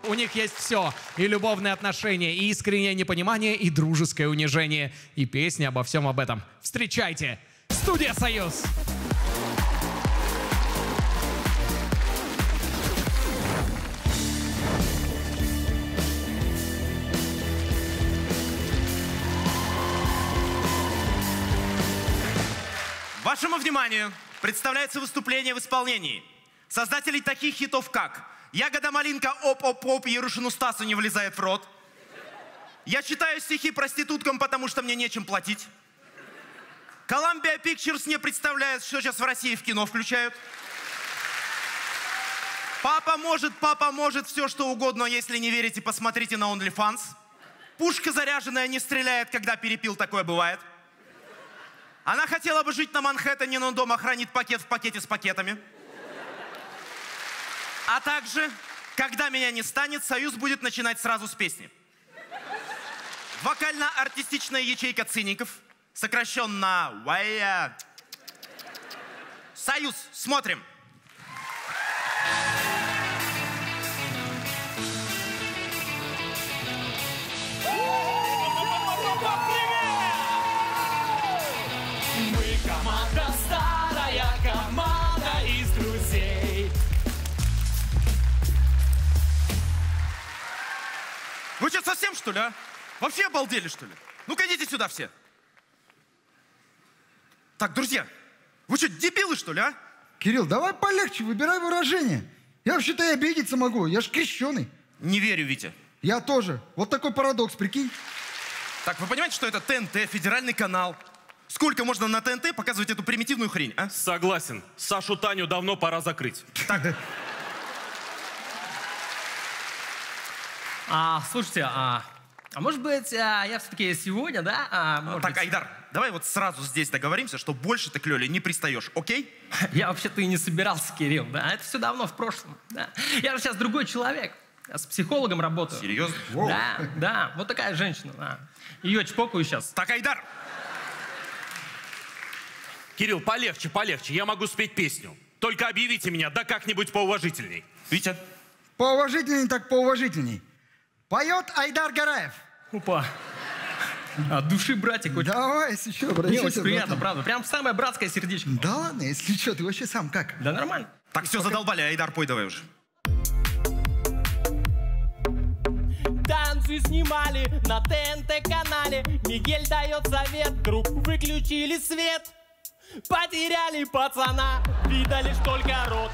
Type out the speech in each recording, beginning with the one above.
У них есть все. И любовные отношения, и искреннее непонимание, и дружеское унижение. И песни обо всем об этом. Встречайте! Студия «Союз». Вашему вниманию представляется выступление в исполнении создателей таких хитов, как «Ягода малинка, оп-оп-оп, Ярушину Стасу не влезает в рот», «Я читаю стихи проституткам, потому что мне нечем платить», «Columbia Pictures не представляет, что сейчас в России в кино включают», папа может, все что угодно, если не верите, посмотрите на OnlyFans», «Пушка заряженная не стреляет, когда перепил, такое бывает», «Она хотела бы жить на Манхэттене, но дома хранит пакет в пакете с пакетами». А также, когда меня не станет, Союз будет начинать сразу с песни. Вокально-артистичная ячейка циников, сокращенно ВАЯ. Союз, смотрим. Команда старая, команда из друзей. Вы что, совсем, что ли, а? Вообще обалдели, что ли? Ну-ка, идите сюда все. Так, друзья, вы что, дебилы, что ли, а? Кирилл, давай полегче, выбирай выражение. Я вообще-то и обидеться могу, я ж крещеный. Не верю, Витя. Я тоже. Вот такой парадокс, прикинь. Так, вы понимаете, что это ТНТ, федеральный канал? Сколько можно на ТНТ показывать эту примитивную хрень, а? Согласен. Сашу Таню давно пора закрыть. Так. Слушайте, может быть, я все-таки сегодня, да? Так, Айдар, давай вот сразу здесь договоримся, что больше ты к Лёле не пристаешь, окей? Я вообще-то и не собирался, Кирилл, да? Это все давно в прошлом, да? Я же сейчас другой человек. Я с психологом работаю. Серьезно? Да, вот такая женщина, да. Ее чпокаю сейчас. Так, Айдар! Кирилл, полегче, я могу спеть песню. Только объявите меня, да как-нибудь поуважительней. Витя? Поуважительней так поуважительней. Поет Айдар Гараев. Опа. От души, братик. Очень... Давай, если что, Мне обращайся. очень приятно, правда. Прям самое братское сердечко. Да ладно, если что, ты вообще сам как? Да нормально. Так, все, задолбали, Айдар, пой давай уже. Танцы снимали на ТНТ-канале. Мигель дает совет, друг, выключили свет. Потеряли пацана, видали ж только рот.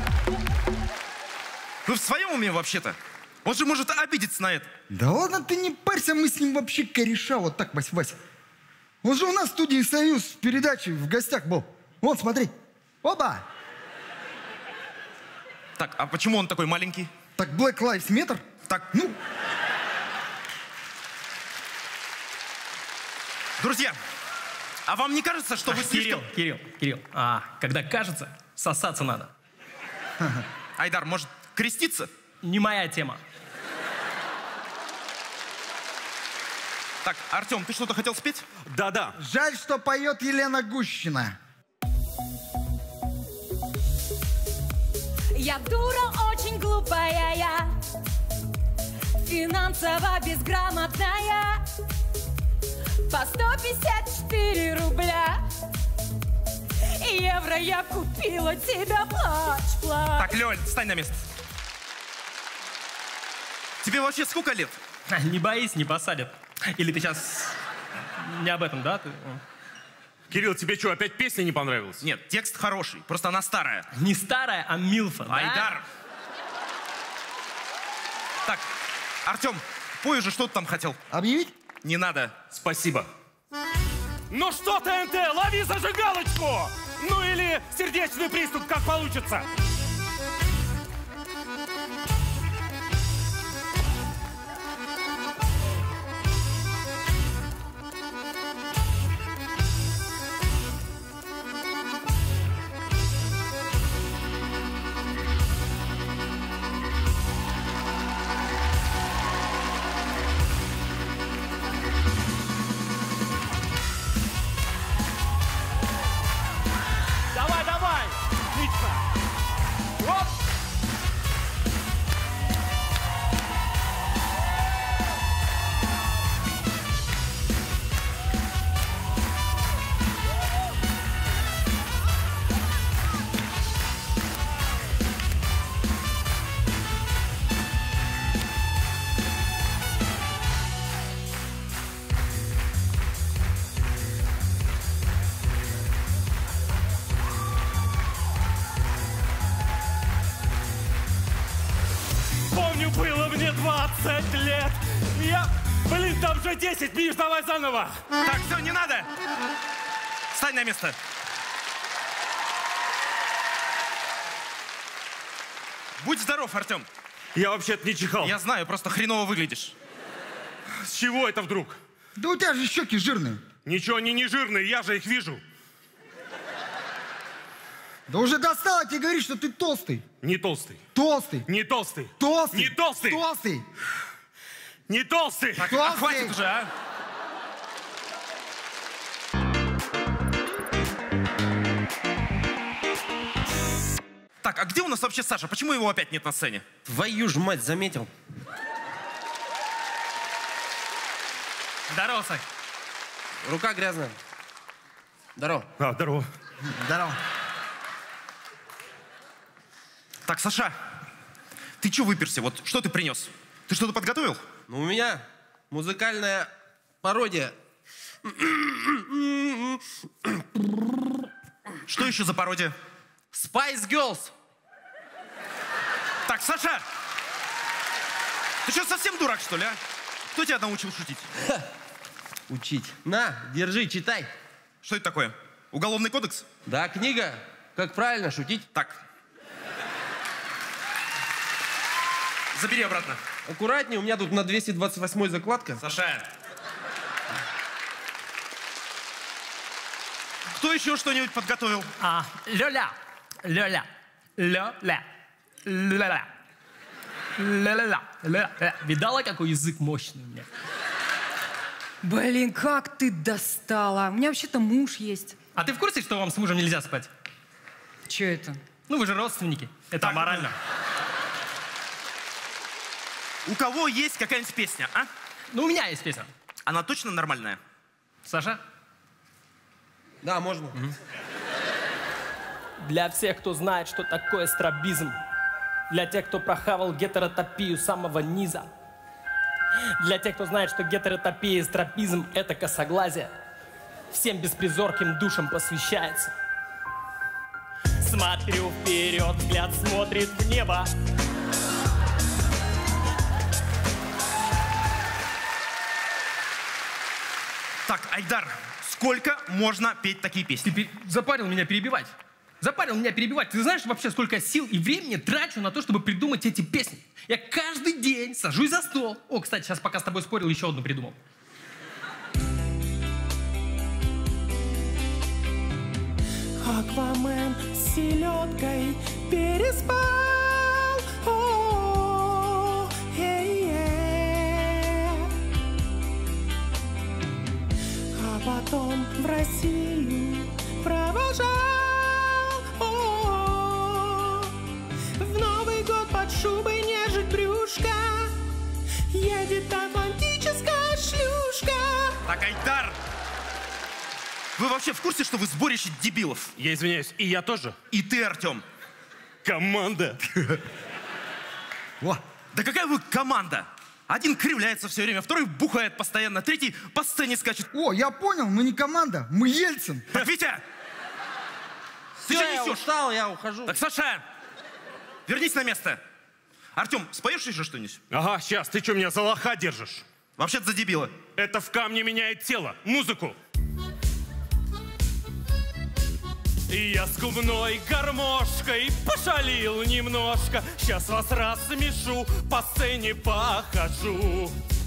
Вы в своем уме вообще-то? Он же может обидеться на это. Да ладно, ты не парься, мы с ним вообще кореша. Вот так, Вась. Он же у нас в студии «Союз» в передаче в гостях был. Вон, смотри. Оба! Так, а почему он такой маленький? Так Black Lives Matter? Так, ну... Друзья, а вам не кажется, что вы слишком... Кирилл, когда кажется, сосаться надо. Айдар, может, креститься? Не моя тема. Так, Артем, ты что-то хотел спеть? Да. Жаль, что поет Елена Гущина. Я дура очень глупая, я финансово безграмотная. По 154 рубля евро я купила тебя, плачь. Так, Лёль, встань на место. Тебе вообще сколько лет? Не боись, не посадят. Или ты сейчас не об этом, да? Кирилл, тебе что, опять песня не понравилась? Нет, текст хороший, просто она старая. Не старая, а милфа, да? Айдар! Так, Артем, пой уже, что ты там хотел? Объявить? Не надо. Спасибо. Ну что, ТНТ, лови зажигалочку! Ну или сердечный приступ, как получится. Давай, отлично. Блин, там же 10, Миш, давай заново. Так, все, не надо. Встань на место. Будь здоров, Артем. Я вообще-то не чихал. Я знаю, просто хреново выглядишь. С чего это вдруг? Да у тебя же щеки жирные. Ничего, они не жирные, я же их вижу. Да уже достало тебе говорить, что ты толстый. Не толстый. Толстый. Не толстый. Толстый. Не толстый. Толстый. Не толстый. Так, Толстый. хватит уже, а? Так, а где у нас вообще Саша? Почему его опять нет на сцене? Твою ж мать, заметил. Здорово, Сань. Рука грязная. Здорово. А, здорово. Здорово. Так, Саша, ты что выперся? Вот что ты принес? Ты что-то подготовил? Ну, у меня музыкальная пародия. Что еще за пародия? Spice Girls. Так, Саша! Ты что, совсем дурак, что ли, а? Кто тебя научил шутить? Учить. На, держи, читай. Что это такое? Уголовный кодекс? Да, книга. Как правильно шутить. Так. Забери обратно. Аккуратнее, у меня тут на 228 закладка. Саша. Кто еще что-нибудь подготовил? Лёля. Лёля. Лёля. Лёля. Лёля. Лёля. Видала, какой язык мощный у меня? Блин, как ты достала. У меня вообще-то муж есть. А ты в курсе, что вам с мужем нельзя спать? Че это? Ну, вы же родственники. Это Так, аморально. У кого есть какая-нибудь песня, а? Ну, у меня есть песня. Она точно нормальная? Саша? Да, можно. Для всех, кто знает, что такое стробизм. Для тех, кто прохавал гетеротопию самого низа. Для тех, кто знает, что гетеротопия и стробизм — это косоглазие. Всем беспризорким душам посвящается. Смотрю вперед, взгляд смотрит в небо. Так, Айдар, сколько можно петь такие песни? Ты запарил меня перебивать. Запарил меня перебивать. Ты знаешь вообще, сколько сил и времени трачу на то, чтобы придумать эти песни? Я каждый день сажусь за стол. О, кстати, сейчас пока с тобой спорил, еще одну придумал. Аквамен с селедкой переспал. О, а потом в Россию провожал. О, в Новый год под шубой нежит брюшка. Едет атлантическая шлюшка. Так, Айдар! Вы вообще в курсе, что вы сборище дебилов? Я извиняюсь, и я тоже. И ты, Артем. Команда. О, да какая вы команда? Один кривляется все время, второй бухает постоянно, третий по сцене скачет. О, я понял, мы не команда, мы Ельцин. Так, Витя! Ты Все, что я несешь? устал, я ухожу. Так, Саша, вернись на место. Артем, споешь еще что-нибудь? Ага, сейчас, ты что, меня за лоха держишь? Вообще-то за дебила. Это в камне меняет тело. Музыку. И я с губной гармошкой пошалил немножко. Сейчас вас рассмешу, по сцене похожу.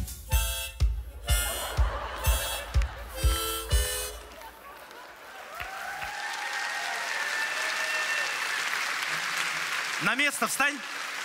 На место встань.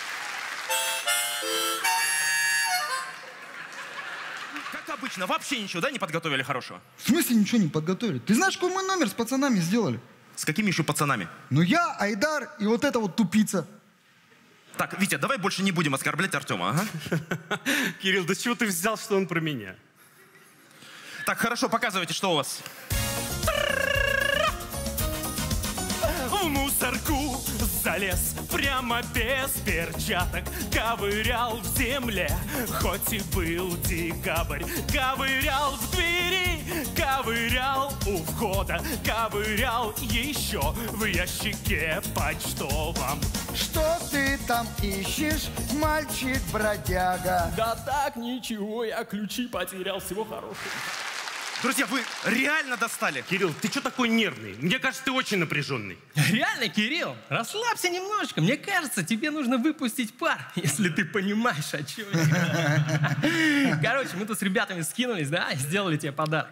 Как обычно, вообще ничего, да, не подготовили хорошего? В смысле ничего не подготовили? Ты знаешь, какой мы номер с пацанами сделали? С какими еще пацанами? Ну я, Айдар и вот эта вот тупица. Так, Витя, давай больше не будем оскорблять Артема, ага? Кирилл, да с чего ты взял, что он про меня? Так, хорошо, показывайте, что у вас. В мусорку залез прямо без перчаток, ковырял в земле, хоть и был декабрь. Ковырял в двери, ковырял у входа, ковырял еще в ящике почтовом. Что ты там ищешь, мальчик-бродяга? Да так, ничего, я ключи потерял, всего хорошего. Друзья, вы реально достали. Кирилл, ты что такой нервный? Мне кажется, ты очень напряженный. Реально, Кирилл, расслабься немножечко. Мне кажется, тебе нужно выпустить пар, если ты понимаешь, о чем я. Короче, мы тут с ребятами скинулись, да, и сделали тебе подарок.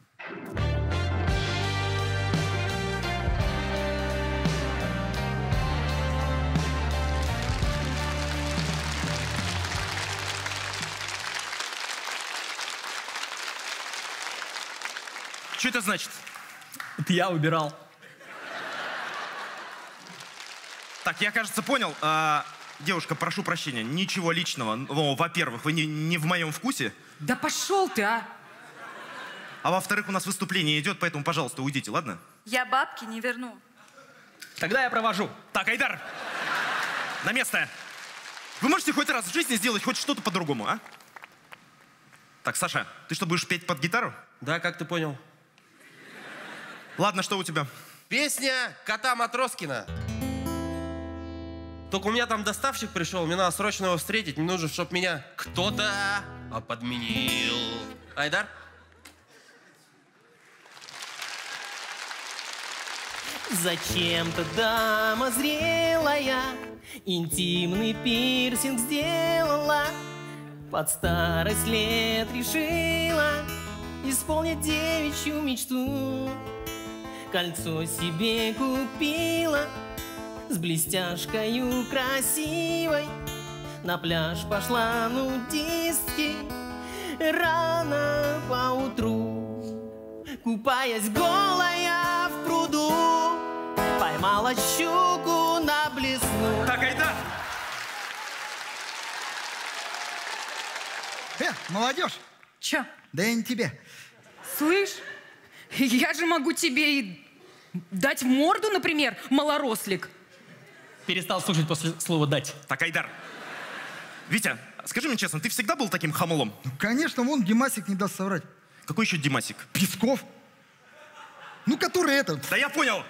Что это значит? Это я убирал. Так, я, кажется, понял. Девушка, прошу прощения, ничего личного. Во-первых, вы не в моем вкусе. Да пошел ты, а! А во-вторых, у нас выступление идет, поэтому, пожалуйста, уйдите, ладно? Я бабки не верну. Тогда я провожу. Так, Айдар, на место. Вы можете хоть раз в жизни сделать хоть что-то по-другому, а? Так, Саша, ты что, будешь петь под гитару? Да, как ты понял? Ладно, что у тебя? Песня Кота Матроскина. Только у меня там доставщик пришел, мне надо срочно его встретить. Мне нужно, чтобы меня кто-то подменил. Айдар? Зачем-то дама зрелая интимный пирсинг сделала. Под старость лет решила исполнить девичью мечту. Кольцо себе купила с блестяшкою красивой. На пляж пошла нудистки рано поутру. Купаясь голая в пруду, поймала щуку на блесну. Так, Айдар! Молодежь! Че? Да я не тебе. Слышь, я же могу тебе и дать в морду, например, малорослик. Перестал слушать после слова «дать». Так, Айдар. Витя, скажи мне честно, ты всегда был таким хамлом? Ну, конечно, вон Димасик не даст соврать. Какой еще Димасик? Песков. Ну, который этот. Да я понял.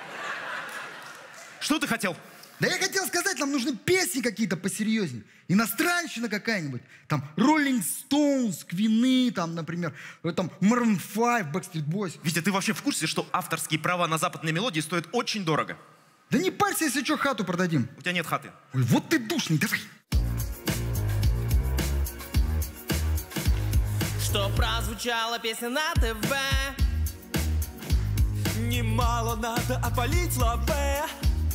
Что ты хотел? Да я хотел сказать, нам нужны песни какие-то посерьезнее. Иностранщина какая-нибудь. Там Rolling Stones, Квины, там, например, там Maroon 5, Backstreet Boys. Витя, ты вообще в курсе, что авторские права на западные мелодии стоят очень дорого? Да не парься, если что, хату продадим. У тебя нет хаты. Ой, вот ты душный, давай. Что прозвучала песня на ТВ. Немало надо опалить лобе.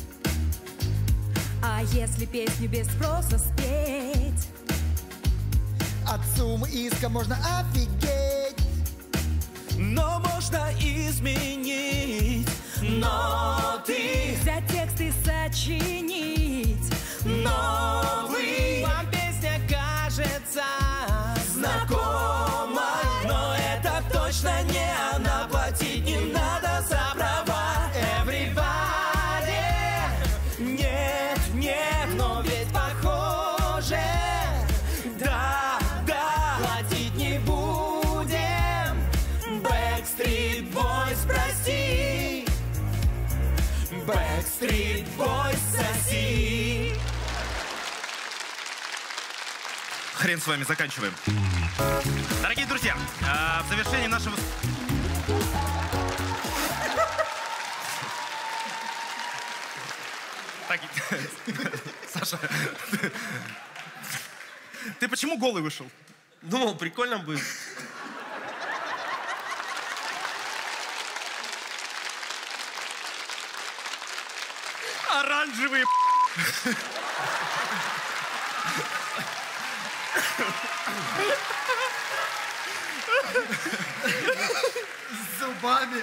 А если песню без спроса спеть? От суммы иска можно офигеть. Но можно изменить ноты. Взять текст и сочинить Новый. Вам песня кажется Знакомой, но это точно не она. Платить не надо за права. Everybody. Нет, нет, Но ведь похоже, да, да. платить не будем. Backstreet Boys, прости. Backstreet Boys, соси. Хрен с вами, заканчиваем. Дорогие друзья, в завершении нашего... Так, Саша, ты почему голый вышел? Думал, прикольно будет. Оранжевый. С зубами.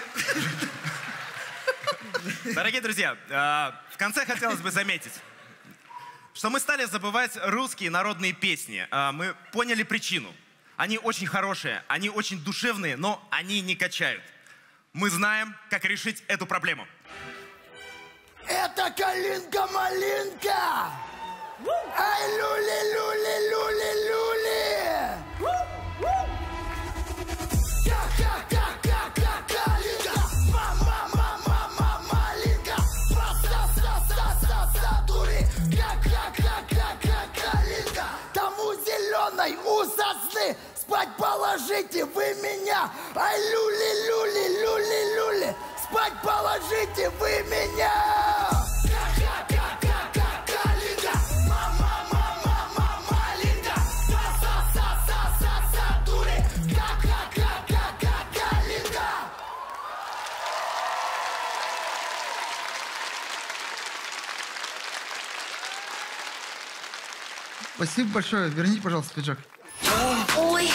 Дорогие друзья, в конце хотелось бы заметить, что мы стали забывать русские народные песни. Мы поняли причину. Они очень хорошие, они очень душевные, но они не качают. Мы знаем, как решить эту проблему. это калинка-малинка! Ай, люли-люли-люли-люли! Калинка! Малинка! Дури! Калинка! Тому зеленой у сосны спать положите вы меня! Ай, люли-люли-люли-люли! Спать положите вы меня! Калинка! Малинка! Дури! Калинка! Спасибо большое. Верните, пожалуйста, пиджак. Ой.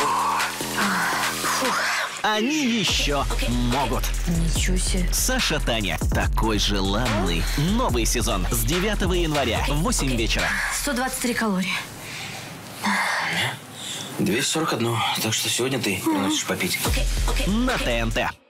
Они еще могут. Ничего себе. Саша Таня. Такой желанный. Новый сезон с 9 января в 8 вечера. 123 калории. 241. Так что сегодня ты приносишь попить. На ТНТ.